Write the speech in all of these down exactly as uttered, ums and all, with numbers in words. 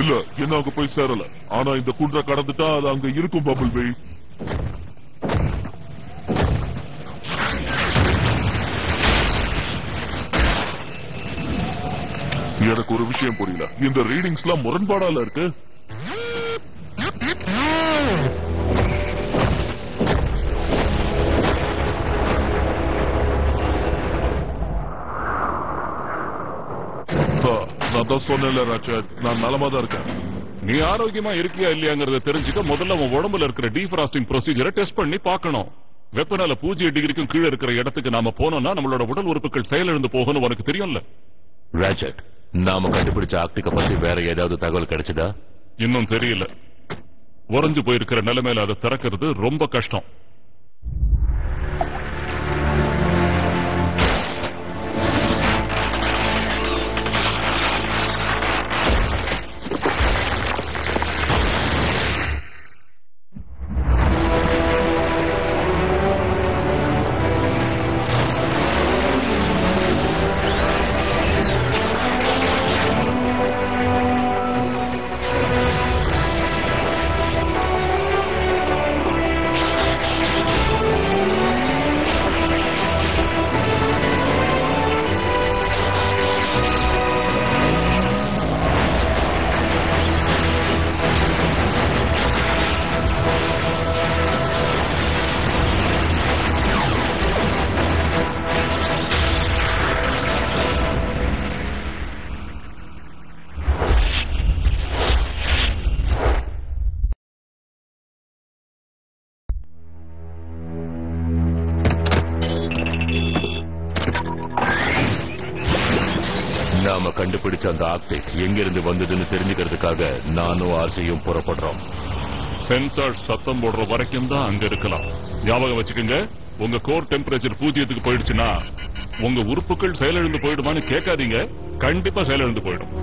இல்ல என்ன அங்க போய் சேரல. ஆனா இந்த குன்ற கடந்துட்டா அது அங்க இருக்கும் பபிள் பை. எனக்கு ஒரு விஷயம் புரியல. இந்த ரீடிங்ஸ் எல்லாம் முரண்பாடால இருக்கு. நான் தான் சொன்னேன்ல ராஜர், நான் நலமா தான் இருக்கேன். நீ ஆரோக்கியமா இருக்கியா இல்லையாங்கிறத தெரிஞ்சுக்க முதல்ல உன் உடம்புல இருக்கிற டீஃப்ராஸ்டிங் ப்ரொசீஜரை டெஸ்ட் பண்ணி பார்க்கணும். வெப்பனால பூஜ்ஜியம் டிகிரிக்கும் கீழே இருக்கிற இடத்துக்கு நாம போனோம்னா நம்மளோட உடல் உறுப்புகள் செயலிழந்து போகணும். உனக்கு தெரியும்ல ராஜர். நாம கண்டுபிடிச்ச ஆக்டிக்க பத்தி வேற ஏதாவது தகவல் கிடைச்சதா? இன்னும் தெரியல. உறைஞ்சு போயிருக்கிற நிலைமையில அதை திறக்கிறது ரொம்ப கஷ்டம். நாம கண்டுபிடிச்ச அந்த ஆக்டிக் எங்கிருந்து வந்ததுன்னு தெரிஞ்சுக்கிறதுக்காக நானும் ஆர்சியும் புறப்படுறோம். சென்சார் சத்தம் போடுற வரைக்கும் தான் அங்க இருக்கலாம். ஞாபகம் வச்சுக்கோங்க, உங்க கோர் டெம்பரேச்சர் பூஜ்ஜியத்துக்கு போயிடுச்சுன்னா உங்க உறுப்புகள் செயலிழந்து போயிடுமான்னு கேட்காதீங்க. கண்டிப்பா செயலிழந்து போயிடும்.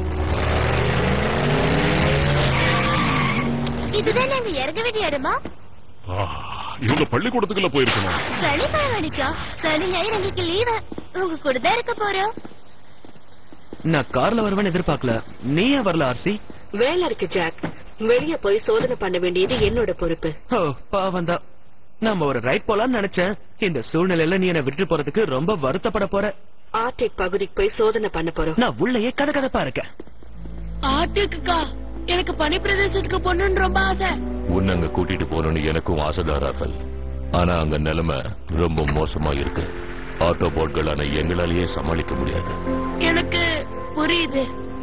இதுதான் நாங்க இறங்க வேண்டிய இடமா? இவங்க பள்ளிக்கூடத்துக்குள்ள போயிருக்கணும். சனிக்கிழமைக்கா? சனி ஞாயிறு எங்களுக்கு லீவு. உங்க கூட தான் இருக்க போறோம். நான் கார்ல வருவேன்னு எதிர்பார்க்கல. நீயே வரல ஆர்சி? வேலை இருக்கு ஜாக். வெளிய போய் சோதனை பண்ண வேண்டியது என்னோட பொறுப்பு. ஓ பாவந்தா. நம்ம ஒரு ரைட் போலான்னு நினைச்சேன். இந்த சூழ்நிலையில நீ என்ன விட்டு போறதுக்கு ரொம்ப வருத்தப்பட போற. ஆர்டிக் பகுதிக்கு போய் சோதனை பண்ண போறோம். நான் உள்ளேயே கதை கதப்பா இருக்கேன். ஆர்டிக்கா? எனக்கு பனி பிரதேசத்துக்கு போகணும்னு ரொம்ப ஆசை. உன்னை அங்க கூட்டிட்டு போகணும்னு எனக்கும் ஆசைதான் ராசல். ஆனா அங்க நிலைமை ரொம்ப மோசமா இருக்கு. ஆட்டோபோட்களான எங்களாலேயே சமாளிக்க முடியாது. எனக்கு புரியுது.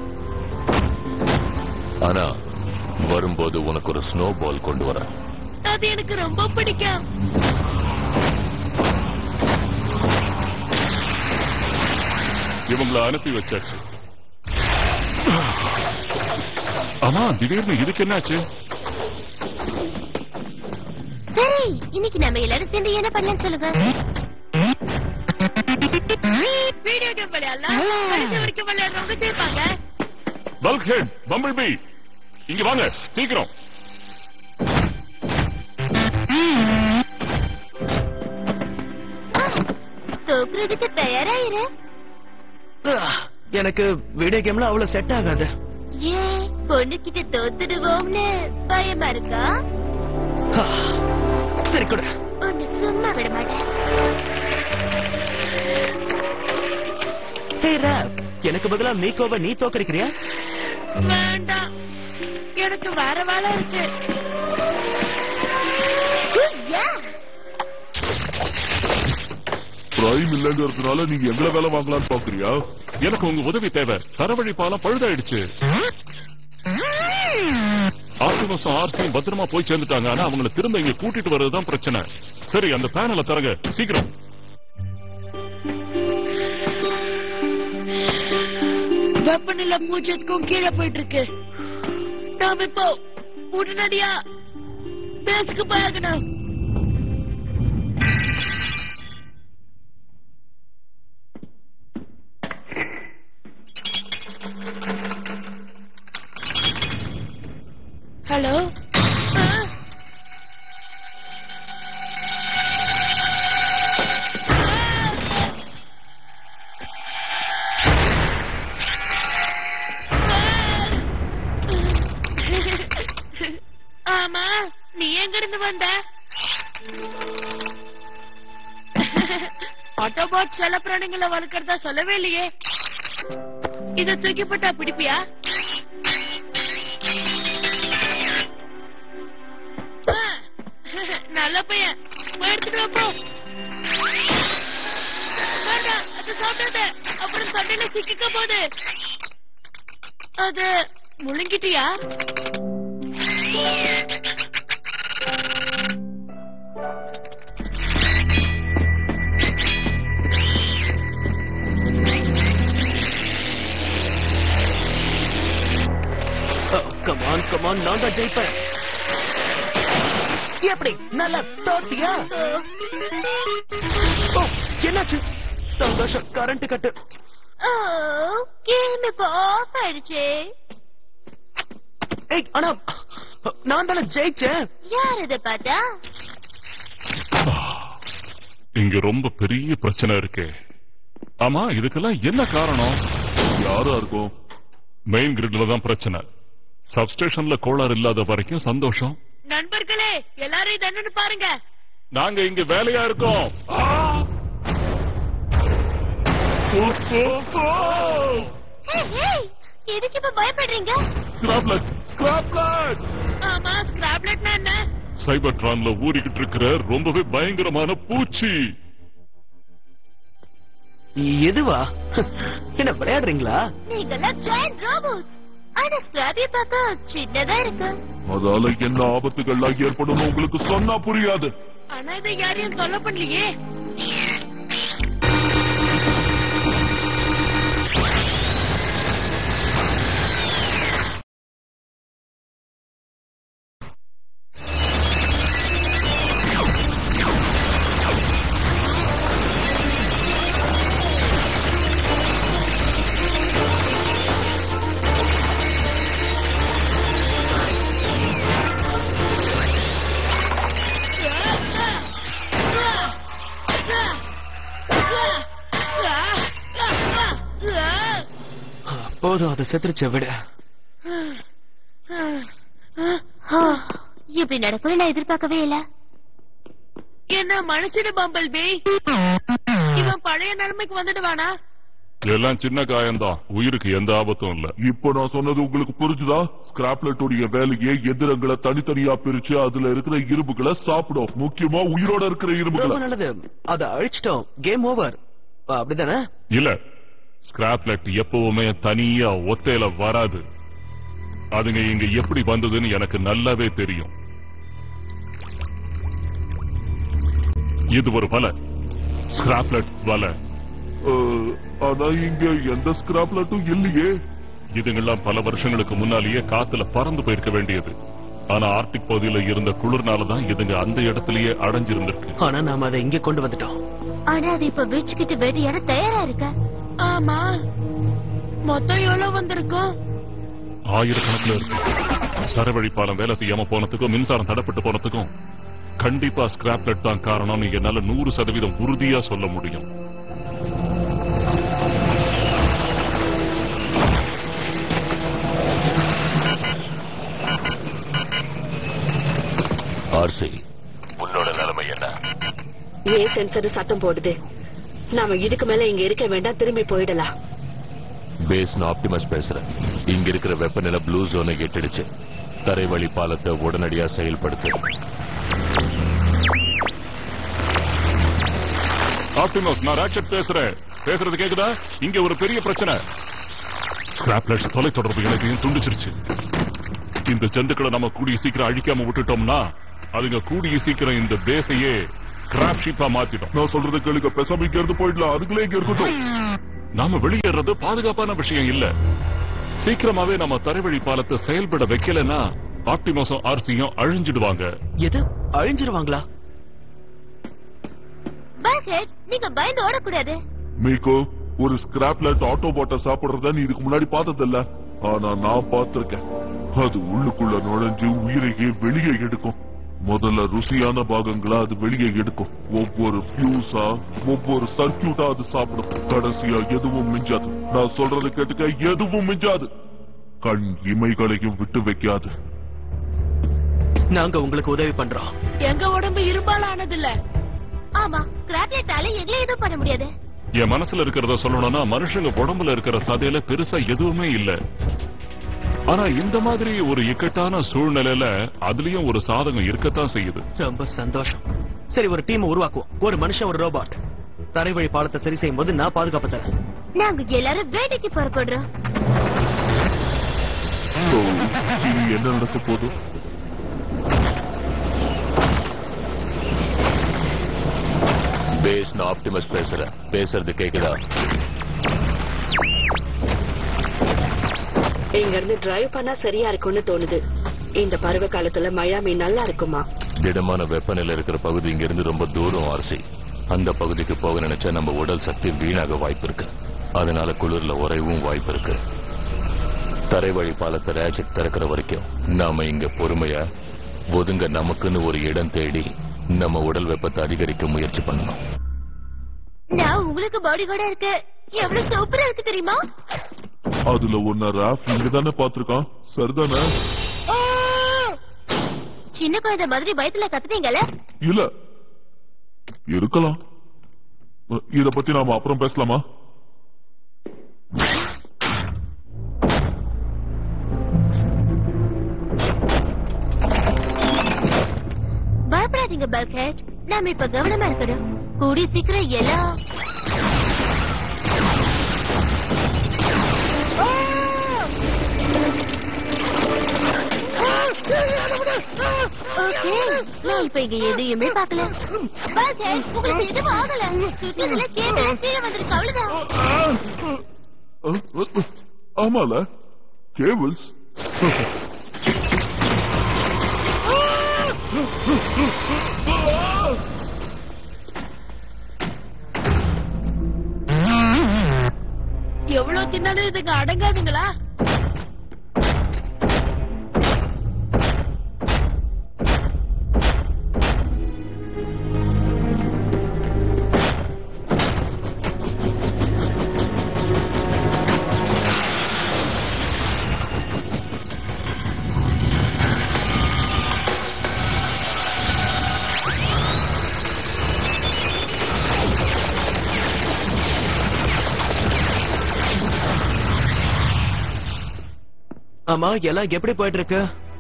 ஆனா வரும்போது உனக்கு ஒரு ஸ்னோ பால் கொண்டு வர. அது எனக்கு ரொம்ப பிடிக்கும். இவங்களை அனுப்பி வச்சாச்சு. ஆமா, திடீர்னு இதுக்கு என்னாச்சு? சரி, இன்னைக்கு நம்ம எல்லாரும் சேர்ந்து என்ன பண்ணலாம் சொல்லுங்க. வீடியோ கேம் விளையாடலாம். கடைசி வரைக்கும் விளையாடுறவங்க சேர்ப்பாங்க. பல்க் ஹெட், பம்பிள் பீ, இங்க வாங்க சீக்கிரம். தோக்குறதுக்கு தயாராயிரு. எனக்கு வீடியோ கேம்ல அவ்வளவு செட் ஆகாது. ஏன் பொண்ணு கிட்ட தோத்துடுவோம்னு பயமா இருக்கா? சரி கூட ஒன்னு சும்மா விட மாட்டேன். எனக்கு பதிலா மீக்கோவை நீ தோக்கடிக்கிறியா? வேண்டாம், எனக்கு வேற வேலை இருக்கு. பிரைம் இல்லங்கிறதுனால நீங்க எங்களை வேலை வாங்கலான்னு பாக்குறியா? எனக்கு உங்க உதவி தேவை. தரவழி பாலம் பழுதாயிடுச்சு. ஆசிமஸும் ஆர்சியும் பத்திரமா போய் சேர்ந்துட்டாங்க. ஆனா அவங்களை திரும்ப இங்க கூட்டிட்டு வர்றதுதான் பிரச்சனை. சரி, அந்த பேனலை தரங்க சீக்கிரம். வெப்பநிலை பூஜ்ஜியத்துக்கும் கீழே போயிட்டு இருக்கு. நாம இப்போ உடனடியா பேசுக்கு போயாகணும். ஹலோ, நீ எங்க இருந்து வந்த? ஆட்டோபாட் செல்ல பிராணிகளை வளர்க்கறதா சொல்லவே இல்லையே. இத தூக்கி போட்டா பிடிப்பியா? நல்ல பையன், போய் எடுத்துட்டு வா போ. வேண்டாம், அது சாப்பிடாத, அப்புறம் சண்டையில சிக்கிக்க போகுது. அது முழுங்கிட்டியா? கமான் கமான், நான் தான் ஜெயிப்பேன். எப்படி நல்லா தோத்தியா? ஓ, என்னாச்சு? சந்தோஷம், கரண்ட் கட்டு. கேம் இப்ப ஆஃப் ஆயிடுச்சு. ஏய், ஆனா நான் தானே ஜெயிச்சேன். யார் இதை பார்த்தா? இங்க ரொம்ப பெரிய பிரச்சனை இருக்கு. ஆமா, இதுக்கெல்லாம் என்ன காரணம்? யாரா இருக்கும்? மெயின் கிரிட்ல தான் பிரச்சனை. சப்ஸ்டேஷன்ல கோளாறு இல்லாத வரைக்கும் சந்தோஷம். நண்பர்களே, எல்லாரும் என்னன்னு பாருங்க. நாங்க இங்க வேலையா இருக்கோம். எதுக்கு இப்ப பயப்படுறீங்க? ஸ்கிராப்லெட், ஸ்கிராப்லெட். ஆமா, ஸ்கிராப்லெட்னா என்ன? சைபர்ட்ரான்ல ஊறிக்கிட்டு இருக்கிற ரொம்பவே பயங்கரமான பூச்சி. எதுவா? என்ன விளையாடுறீங்களா? நீங்கெல்லாம் ஜெயண்ட் ரோபோட். ஆனா ஸ்கிராபி பார்க்க சின்னதா இருக்கு. அதால என்ன ஆபத்துகள்லாம் ஏற்படும் உங்களுக்கு சொன்னா புரியாது. ஆனா இதை யாரையும் தொல்லை பண்ணலையே. போதும், அதை செத்துருச்ச விட. இப்படி நடக்கும் நான் எதிர்பார்க்கவே இல்ல. என்ன மனுஷன பம்பல் பே, இவன் பழைய நிலைமைக்கு வந்துடுவானா? எல்லாம் சின்ன காயம்தான், உயிருக்கு எந்த ஆபத்தும் இல்ல. இப்ப நான் சொன்னது உங்களுக்கு புரிஞ்சுதா? ஸ்கிராப்லெட்டோடைய வேலையே எந்திரங்களை தனித்தனியா பிரிச்சு அதுல இருக்கிற இரும்புகளை சாப்பிடும். முக்கியமா உயிரோட இருக்கிற இரும்புகளை. நல்லது, அதை அழிச்சிட்டோம். Game over. அப்படிதானே? இல்ல, ஸ்கிராப்லெட் எப்பவுமே தனியா ஒத்தையில வராது. அதுங்க இங்க எப்படி வந்ததுன்னு எனக்கு நல்லாவே தெரியும். இது ஒரு வலை, ஸ்கிராப்லெட் வலை. ஆனா இங்க எந்த ஸ்கிராப்லெட்டும் இல்லையே. இதுங்கெல்லாம் பல வருஷங்களுக்கு முன்னாலேயே காத்துல பறந்து போயிருக்க வேண்டியது. ஆனா ஆர்டிக் பகுதியில இருந்த குளிர்னாலதான் இதுங்க அந்த இடத்திலேயே அடைஞ்சிருந்திருக்கு. ஆனா நாம அதை இங்க கொண்டு வந்துட்டோம். ஆனா அது இப்ப வீச்சுக்கிட்டு வேட்டையாட தயாரா இருக்க. ஆமா, மொத்தம் எவ்வளவு வந்திருக்கும்? ஆயிரக்கணக்கில் இருக்கு. தரவழி பாலம் வேலை செய்யாம போனதுக்கும் மின்சாரம் தடப்பட்டு போனதுக்கும் கண்டிப்பா ஸ்கிராப்லெட் தான் காரணம். என்னால நூறு சதவீதம் உறுதியா சொல்ல முடியும். ஆர்சி, உன்னோட நிலைமை என்ன? ஏன் சென்சர் சத்தம் போடுது? நாம இதுக்கு மேல இங்க இருக்க வேண்டாம், திரும்பி போயிடலாம். பேஸ், நான் ஆப்டிமஸ் பேசுறேன். இங்க இருக்கிற வெப்பநிலை ப்ளூ ஜோனை எட்டிடுச்சு. தரைவழி பாலத்தை உடனடியா செயல்படுத்து. ஆப்டிமஸ், நான் ராக்கெட் பேசுறேன். பேசுறது கேக்குதா? இங்க ஒரு பெரிய பிரச்சனை. ஸ்கிராப்லெட் தொலைத்தொடர்பு இணைப்பையும் துண்டிச்சிருச்சு. இந்த ஜந்துக்களை நம்ம கூடிய சீக்கிரம் அழிக்காம விட்டுட்டோம்னா அதுங்க கூடிய சீக்கிரம் இந்த பேஸையே கிராப் ஷீப்பா மாத்திடும். நான் சொல்றது கேளுங்க, பெசாம இங்க இருந்து போயிடலாம். அதுக்குள்ளே இங்க இருக்கட்டும். நாம வெளியேறது பாதுகாப்பான விஷயம் இல்ல. சீக்கிரமாவே நம்ம தரைவழி பாலத்தை செயல்பட வைக்கலன்னா ஆப்டிமஸும் ஆர்சியும் அழிஞ்சிடுவாங்க. எது அழிஞ்சிருவாங்களா? பக்கெட், நீங்க பயந்து ஓடக்கூடாது. மீகோ, ஒரு ஸ்கிராப்லெட் ஆட்டோபாட்டை சாப்பிடுறத நீ இதுக்கு முன்னாடி பார்த்ததில்ல. ஆனா நான் பார்த்திருக்கேன். அது உள்ளுக்குள்ள நுழைஞ்சு உயிரையே வெளியே எடுக்கும். முதல்ல ருசியான பாகங்களா அது வெளியே எடுக்கும். ஒவ்வொரு ஃபியூஸா, ஒவ்வொரு சர்க்கியூட்டா அது சாப்பிடும். கடைசியா எதுவும் மிஞ்சாது. நான் சொல்றது கேட்டுக்க, எதுவும் மிஞ்சாது. கண் இமைகளையும் விட்டு வைக்காது. நாங்க உங்களுக்கு உதவி பண்றோம். எங்க உடம்பு இரும்பால ஆனதில்ல. ஆமா, ஸ்கிராப்லெட்டால எங்களை எதுவும் பண்ண முடியாது. என் மனசுல இருக்கிறத சொல்லணும்னா மனுஷங்க உடம்புல இருக்கிற சதையில பெருசா எதுவுமே இல்ல. ஆனா இந்த மாதிரி ஒரு இக்கட்டான சூழ்நிலையில அதுலயும் ஒரு சாதகம் இருக்கத்தான் செய்யுது. ரொம்ப சந்தோஷம். சரி, ஒரு டீம் உருவாக்குவோம். ஒரு மனுஷன், ஒரு ரோபாட். தரைவழி பாலத்தை சரி செய்யும் போது நான் பாதுகாப்பு தரேன். நாங்க எல்லாரும் வேட்டைக்கு புறப்படுறோம். So, இனி என்ன நடக்க போதும்? பேஸ், நான் ஆப்டிமஸ் பேசுறேன். பேசுறது கேக்குதா? இங்க இருந்து டிரைவ் பண்ணா சரியா இருக்கும்னு தோணுது. இந்த பருவ காலத்துல மயாமி நல்லா இருக்குமா? திடமான வெப்பநிலை இருக்கிற பகுதி இங்க இருந்து ரொம்ப தூரம் ஆர்சி. அந்த பகுதிக்கு போக நினைச்சா நம்ம உடல் சக்தி வீணாக வாய்ப்பு இருக்கு. அதனால குளிர்ல உறைவும் வாய்ப்பு இருக்கு. தரைவழி பாலத்தை ரேஜெட் திறக்கிற வரைக்கும் நாம இங்க பொறுமையா ஒதுங்க நமக்குன்னு ஒரு இடம் தேடி நம்ம உடல் வெப்பத்தை அதிகரிக்க முயற்சி பண்ணணும். நான் உங்களுக்கு பாடி கார்டா இருக்கு. எவ்வளவு சூப்பரா இருக்கு தெரியுமா? அதுல ஒன்ன ராஃப் இங்க தானே பாத்துருக்கான். சரிதானே? சின்ன குழந்தை மாதிரி பயத்துல கத்துனீங்கல்ல? இல்ல, இருக்கலாம். இத பத்தி நாம அப்புறம் பேசலாமா? பயப்படாதீங்க பல்க்ஹெட். நாம இப்ப கவனமா இருக்கணும். கூடி சீக்கிரம் எல்லாம் ஓகே. நான் இப்ப இங்க எதையுமே பாக்கல. பல்க்ஹெட், உங்களுக்கு எதுவும் ஆகல. சுத்தத்துல கேபிள் கீழே வந்திருக்கு, அவ்வளவுதான். ஆமால, கேபிள்ஸ். எவ்வளவு தின்னாலும் இதுங்க அடங்காதுங்களா? ஆமா, எல்லாம் எப்படி போயிட்டு இருக்கு?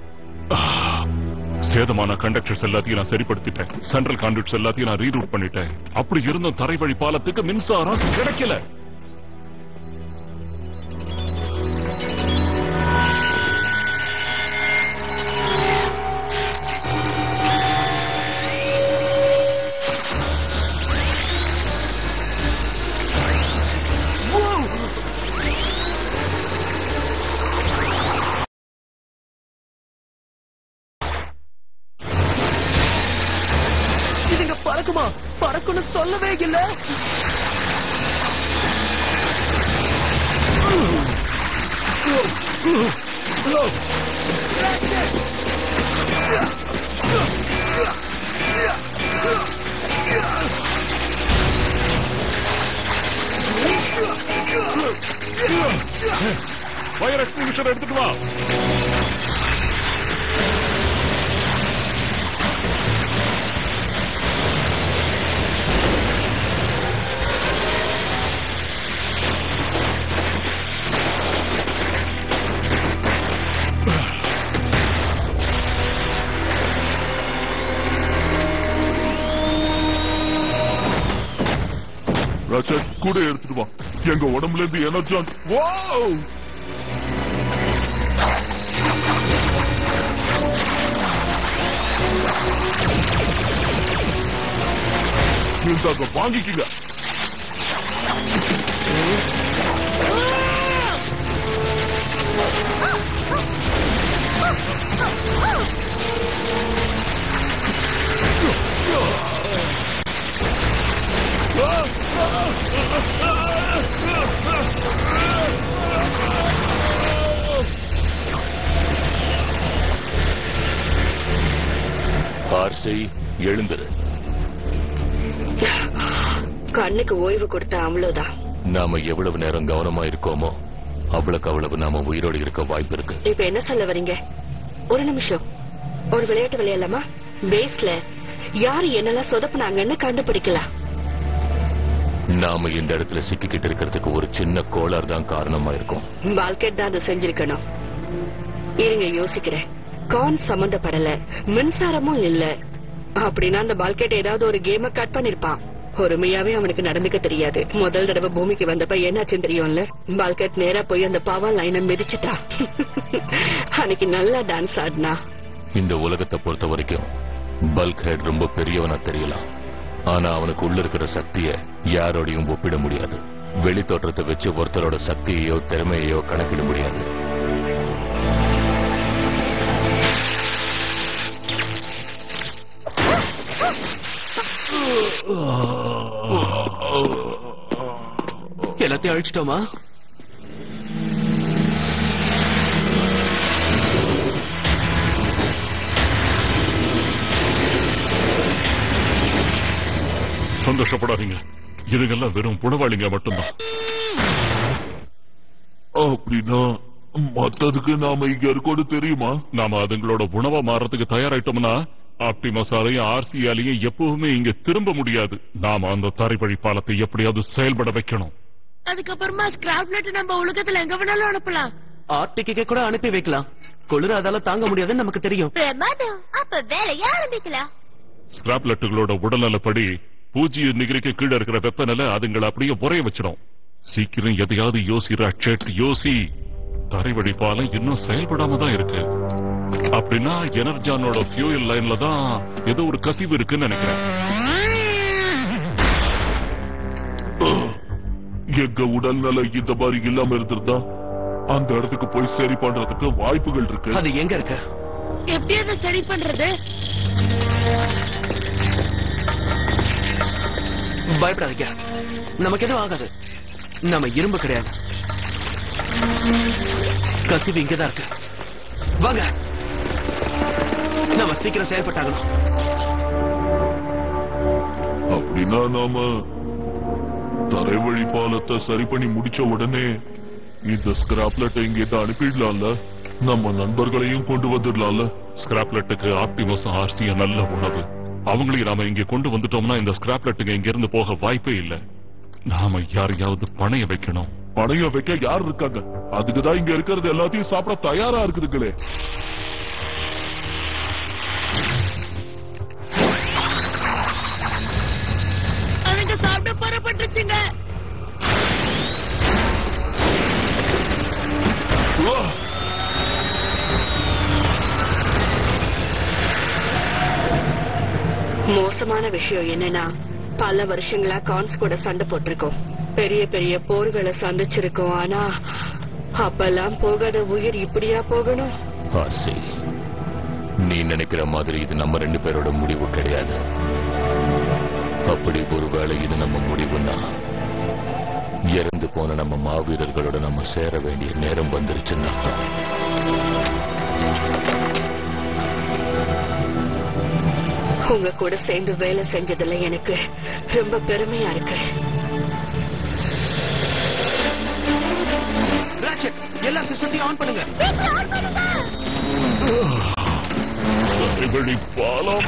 சேதமான கண்டக்டர்ஸ் எல்லாத்தையும் நான் சரிப்படுத்திட்டேன். சென்ட்ரல் கான்ட்ராக்ட்ஸ் எல்லாத்தையும் நான் ரீரூட் பண்ணிட்டேன். அப்படி இருந்தும் தரைவழி பாலத்துக்கு மின்சாரம் கிடைக்கல. பறக்குமா? பறக்குன்னு சொல்லவே இல்ல. ஃபயர் எக்ஸ்டிங்விஷர் எடுத்துட்டு வா. ராஜட், கூட எடுத்துட்டு வா. எங்க உடம்புல இருந்து எனர்ஜான். வாவ்! இந்தாங்க, வாங்கிக்கங்க. ஆர்சி, எழுந்துரு. கண்ணுக்கு ஓய்வு கொடுத்த அவ்வளவுதான். நாம எவ்வளவு நேரம் கவனமா இருக்கோமோ அவ்வளவுக்கு அவ்வளவு நாம உயிரோடு இருக்க வாய்ப்பு இருக்கு. இப்ப என்ன சொல்ல வரீங்க? ஒரு நிமிஷம். ஒரு விளையாட்டு விளையாடலாமா? பேஸ்ல யாரு என்னெல்லாம் சொதப்புனாங்கன்னு கண்டுபிடிக்கலாம். நாம இந்த இடத்துல சிக்கிக்கிட்டு இருக்கிறதுக்கு ஒரு சின்ன கோளாறு தான் காரணமா இருக்கும். பால்கெட் தான் அதை செஞ்சிருக்கணும். இருங்க யோசிக்கிறேன். கான் சம்பந்தப்படல, மின்சாரமும் இல்ல அப்படின்னா அந்த பால்கெட் ஏதாவது ஒரு கேம கட் பண்ணிருப்பான். பொறுமையாவே அவனுக்கு நடந்துக்க தெரியாது. முதல் தடவை பூமிக்கு வந்தப்ப என்னாச்சுன்னு தெரியும்ல, பால்கெட் நேரா போய் அந்த பவர் லைனை மிதிச்சுட்டா. அன்னைக்கு நல்லா டான்ஸ் ஆடினா. இந்த உலகத்தை பொறுத்த வரைக்கும் பல்க் ஹெட் ரொம்ப பெரியவனா தெரியலாம், ஆனா அவனுக்கு உள்ள இருக்கிற சக்திய யாரோடையும் ஒப்பிட முடியாது. வெளி தோற்றத்தை வச்சு ஒருத்தரோட சக்தியையோ திறமையையோ கணக்கிட முடியாது. எல்லாத்தையும் அழிச்சிட்டோமா? சந்தோஷப்படாதீங்க, இதுங்கெல்லாம் வெறும் புனவாளிங்க மட்டும்தான். அப்படின்னா மத்ததுக்கு நாம இங்க இருக்கோடு தெரியுமா? நாம அதுங்களோட உணவா மாறதுக்கு தயாராயிட்டோம்னா ஆப்டிமஸாலையும் ஆர்சியாலையும் எப்பவுமே இங்க திரும்ப முடியாது. நாம அந்த தரைவழி பாலத்தை எப்படியாவது செயல்பட வைக்கணும். அதுக்கப்புறமா ஸ்கிராப்லெட் நம்ம உலகத்துல எங்க வேணாலும் அனுப்பலாம். ஆர்டிக்கு கூட அனுப்பி வைக்கலாம். குளிர அதால தாங்க முடியாதுன்னு நமக்கு தெரியும். பிரமாதம், அப்ப வேலையை ஆரம்பிக்கலாம். ஸ்கிராப்லெட்டுகளோட உடல்நலப்படி பூஜ்ஜியம் டிகிரிக்கு கீழே இருக்கிற வெப்பநிலை அதுங்களை அப்படியே உரைய வச்சிடும். சீக்கிரம் எதையாவது யோசி ராட்செட், யோசி. தரைவழி பாலம் இன்னும் செயல்படாம தான் இருக்கு. அப்படின்னா எனர்ஜானோட ஃபியூயல் லைன்ல தான் ஏதோ ஒரு கசிவு இருக்குன்னு நினைக்கிறேன். எங்க உடல்நல இந்த மாதிரி இல்லாம இருந்திருந்தா அந்த இடத்துக்கு போய் சரி பண்றதுக்கு வாய்ப்புகள் இருக்கு. அது எங்க இருக்கு? எப்படி அதை சரி பண்றது? பயப்படாதீங்க, நமக்கு எதுவும் ஆகாது. நம்ம இரும்பு கிடையாது. கசிவு இங்கதான் இருக்கு. வாங்க, நம்ம சீக்கிரம் செயல்பட்டாகணும். அப்படின்னா நாம தரைவழி பாலத்தை சரி பண்ணி முடிச்ச உடனே இந்த ஸ்கிராப்லெட்டை இங்கே அனுப்பிடலாம்ல. நம்ம நண்பர்களையும் கொண்டு வந்துடலாம்ல. ஸ்கிராப்லெட்டுக்கு ஆப்டிமஸும் ஆர்சியும் நல்ல உணவு. அவங்களையும் நாம இங்க கொண்டு வந்துட்டோம்னா இந்த ஸ்கிராப்லெட்டுங்க இங்க இருந்து போக வாய்ப்பே இல்லை. நாம யாரையாவது பணைய வைக்கணும். பணைய வைக்க யார் இருக்காங்க? அதுக்குதான் இங்க இருக்கிறது எல்லாத்தையும் சாப்பிட தயாரா இருக்குதுங்களே. அதுங்க சாப்பிட புறப்பட்டுச்சுங்க. மோசமான விஷயம் என்னன்னா, பல வருஷங்களா கான்ஸ் கூட சண்டை போட்டிருக்கோம், பெரிய பெரிய போர்களை சந்திச்சிருக்கோம். ஆனா அப்பெல்லாம் போகாத உயிர் இப்படியா போகணும்? ஆர்சி, நீ நினைக்கிற மாதிரி இது நம்ம ரெண்டு பேரோட முடிவு கிடையாது. அப்படி ஒருவேளை இது நம்ம முடிவுன்னா இறந்து போன நம்ம மாவீரர்களோட நம்ம சேர வேண்டிய நேரம் வந்துருச்சுன்னு அர்த்தம். உங்க கூட சேர்ந்து வேலை செஞ்சதுல எனக்கு ரொம்ப பெருமையா இருக்கு. ராட்செட், எல்லா சிஸ்டத்தையும் ஆன் பண்ணுங்க. தரைவழி பாலம்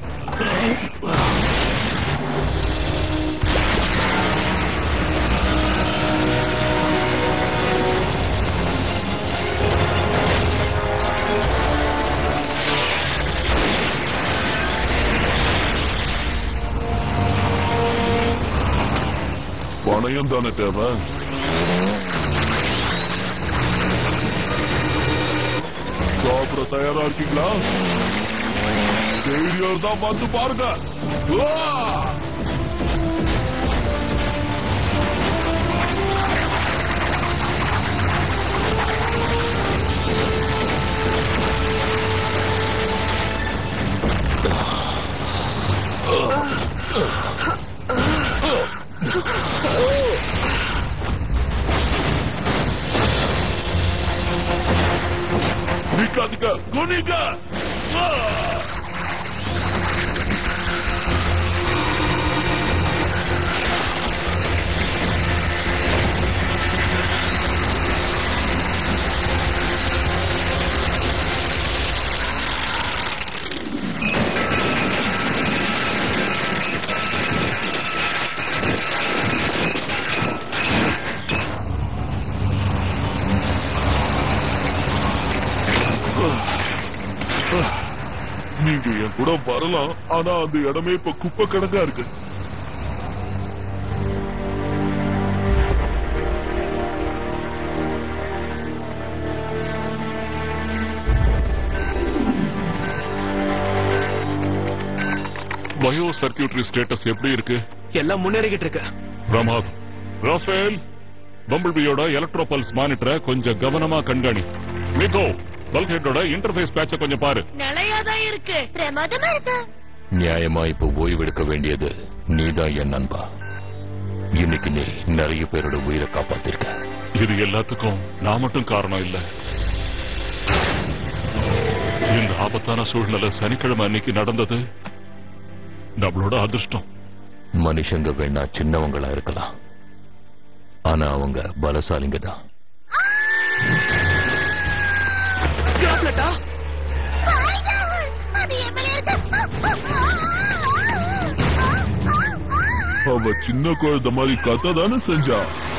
பணையம் தானே தேவை. சாப்பிட தயாரா இருக்கீங்களா? தைரியம் தான் வந்து பாருங்க. நிக்காதீங்க, குனிங்க. பண்ணலாம், ஆனா அந்த இடமே இப்ப குப்பை கிடங்கா இருக்கு. பயோ சர்க்கியூட்டரி ஸ்டேட்டஸ் எப்படி இருக்கு? எல்லாம் முன்னேறிக்கிட்டு இருக்கு. பிரமாதம். ராஃபேல், பம்பிள்பியோட எலக்ட்ரோ பல்ஸ் மானிட்டரை கொஞ்சம் கவனமா கண்காணி. மிகோ, பல்கெட்டோட இன்டர்ஃபேஸ் பேட்ச கொஞ்சம் பாரு. நிலையாதான் இருக்கு. பிரமாதமா இருக்கு. நியாயமா இப்ப ஓய்வெடுக்க வேண்டியது நீதான் என் நண்பா. இன்னைக்கு நீ நிறைய பேரோட உயிரை காப்பாத்திருக்க. இது எல்லாத்துக்கும் நான் மட்டும் காரணம் இல்ல. இந்த ஆபத்தான சூழ்நிலை சனிக்கிழமை அன்னைக்கு நடந்தது நம்மளோட அதிர்ஷ்டம். மனுஷங்க வேணா சின்னவங்களா இருக்கலாம், ஆனா அவங்க பலசாலிங்க தான். அவ சின்ன குழந்தை மாதிரி கத்த தானே செஞ்சா.